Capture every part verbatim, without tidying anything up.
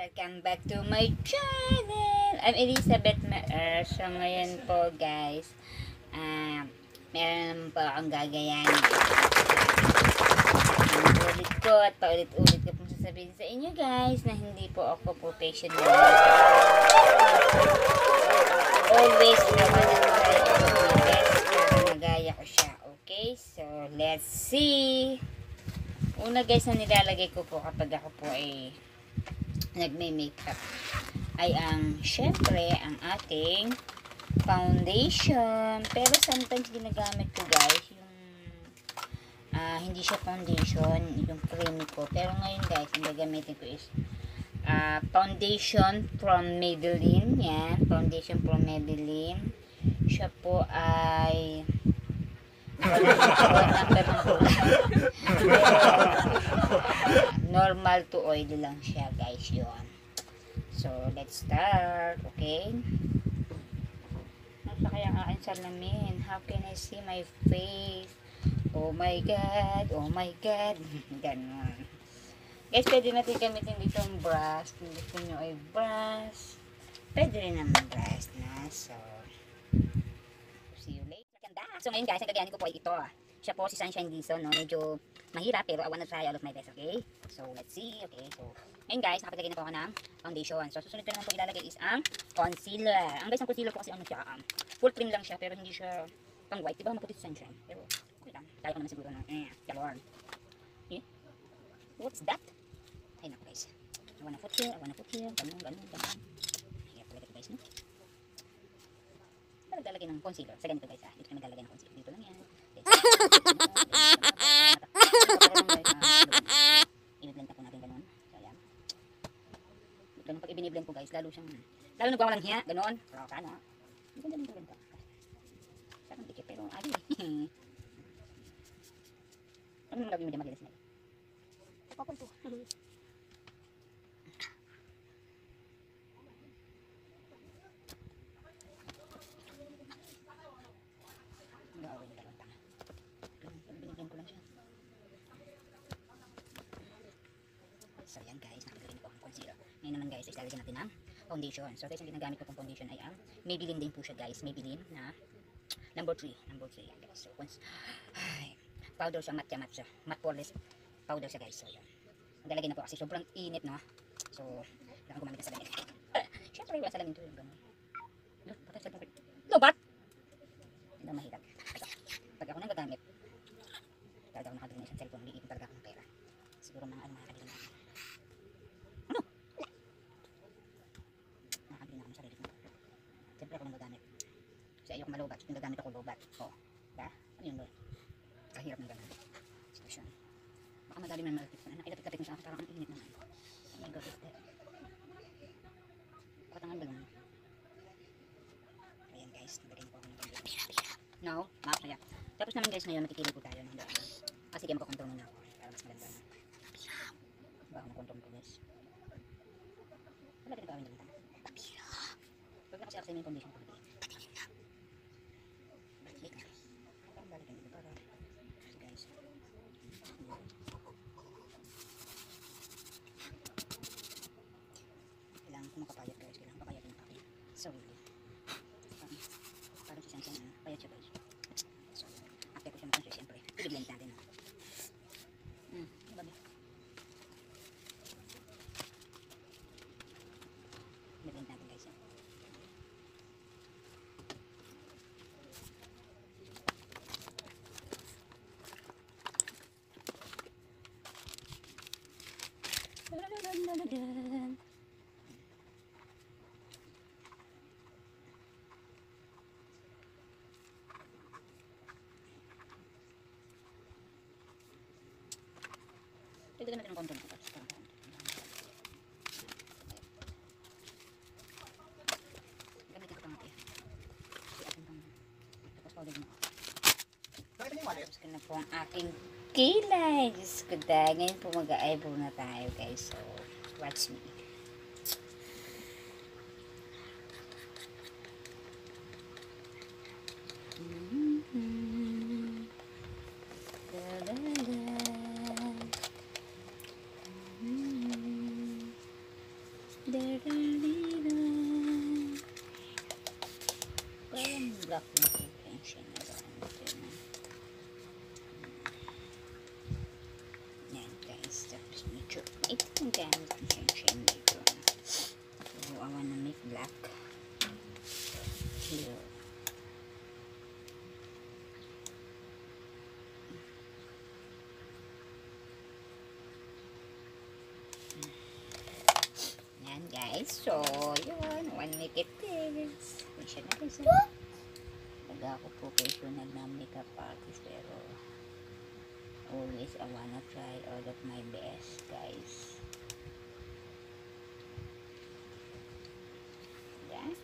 Welcome back to my channel. I'm Elizabeth Meer. So ngayon po guys, uh, meron po akong gagayahin. Ulit ko at paulit-ulit ko pong sasabihin sa inyo guys na hindi po ako professional. Always naman ang try ko my best para nagaya ko siya. Okay, so let's see. Una guys na nilalagay ko po kapag ako po ay nagme-makeup ay ang syempre ang ating foundation, pero sometimes ginagamit ko guys yung uh, hindi siya foundation, yung cream ko, pero ngayon guys ang gagamitin ko is uh, foundation from Maybelline. Yan, foundation from Maybelline. Siya po ay wala number ng kulay. Normal to oil lang siya guys, yun. So let's start. Okay, nasa kaya ang aking salamin, how can I see my face? Oh my god, oh my god. Ganon guys. Pwede natin gamitin dito ang brush kung gusto nyo ay brush, pwede rin naman brush na. So see you later. So ngayon guys, ang gagayahin ko po ay ito. Siya po si Sunshine Dizon, no? Medyo mahirap pero I wanna try all of my best, okay? So let's see, okay? So ngayon guys, nakapaglagay na po ako ng foundation. So susunod ko naman po ilalagay is ang concealer. Ang guys, ang concealer po kasi ano siya, um, full cream lang siya pero hindi siya pang white. Diba maputi si Sunshine? Pero okay lang. Kaya ko naman siguro na, eh, galon. Eh? What's that? Ay naku guys. I wanna put here, I wanna put here. Ganun, ganun, ganun. Hirap talaga ito guys, no? Naglalagay ng concealer. Sa ganito guys, ah. Dito kami naglalagay ng concealer. Dito lang yan. I-blend na po natin ganun. So ayan. Ganun pag i-blend po guys, lalo siyang, lalo nagwawa lang hiya, ganun. Pero ka no? Ganda din ito ganito. Sarang dikit pero ay. Ano naman gawin mo dyan magilis na? Kapapal po. So yan guys, nakapagawin ko ang concealer. Ngayon naman guys, ilalagyan natin ang foundation. So guys, ang ginagamit ko pong foundation ay ang Maybelline din po siya guys. Maybelline na number three. Number three yan guys. So once, ay, powder siya, matte matte siya. Matte poreless powder siya guys. So yan. Maglalagay na po kasi sobrang init no. So, kailangan gumamit na salamin. Siyempre, wala salamin to yung gano'n. No, ba't sa salamin? No, ba't? Hindi na mahirap. Pag ako nang gagamit, talaga ako nakabili na isang cellphone, liipin talaga akong pera. Siguro mga ano makakabili na. Ano? Nakakabili na ako ng sarili ko. Siyempre ako nang gagamit. Kasi ayoko malobat. Yung gagamit ako lobat. O, ba? Ano yun doon? Kahirap ng gagamit. Sitwasyon. Baka madali na malapit ko. Ilapit-lapit mo sa akin, parang ang init naman. Oh my god, is that? Patangan ba lang? Ayan guys, nagagay po ako ng pambili. No, map na yan. Tapos naman guys, ngayon makikili po tayo ng daan. Kasi kaya magkukontrol muna ako para mas maganda na. Ba ako makontrol ko guys. Wala din gawin dito. Huwag na kasi ako sa inyo condition ko. Balik na. Parang balik na dito para. So guys. Kailangan ko makapayat guys. Kailangan papayat ng akin. So really. Parang, parang si Sansan ano. Payat siya guys. So after ko siya makontrol siyempre. I-blend natin. Hmm, diba ba? I-blend natin guys. Yan. Pwede natin ang content ko. Gamitin ko pang ate. Kasi akin pang tapos powder mo. Tapos ko na po ang aking kilay. Diyos ko dahil. Ngayon po mag-eyebrow na tayo guys. So, watch me. Mm-hmm. Da-da-da. Mm-hmm. guys. So, yun. One make it this. Siya na guys. ah. Taga ako professional na makeup artist. Pero, always I wanna try all of my best, guys. Yan.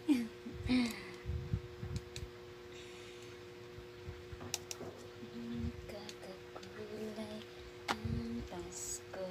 Kakakulay ang Pasko.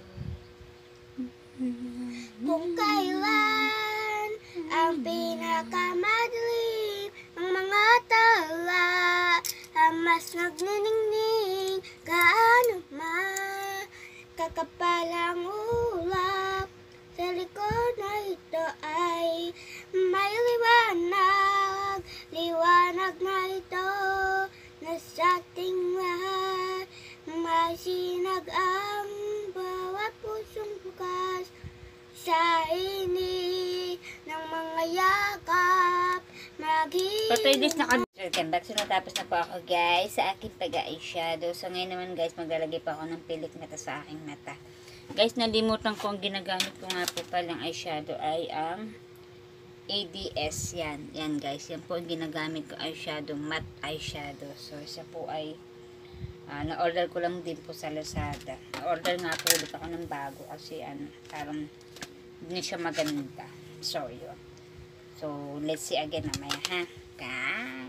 Kung kailan ang pinakamadilim ng mga tala ang mas nagniningning kaano man kakapalang ulap sa likod na ito ay may liwanag, liwanag na ito na sa ating lahat masinag ang bawat pusong bukas sa ini ng mga yakap maging Patuloy guys, naka-conduct. So, natapos na po ako guys sa aking taga-eyeshadow. So, ngayon naman guys, maglalagay pa ako ng pilik mata sa aking mata. Guys, nalimutan ko ang ginagamit ko nga po palang eyeshadow ay ang A D S yan. Yan guys, yan po ang ginagamit ko eyeshadow, matte eyeshadow. So, isa po ay uh, na-order ko lang din po sa Lazada. Na-order nga po ulit ako ng bago kasi ano, parang hindi siya maganda. So, yun. So, let's see again mamaya ha. Guys.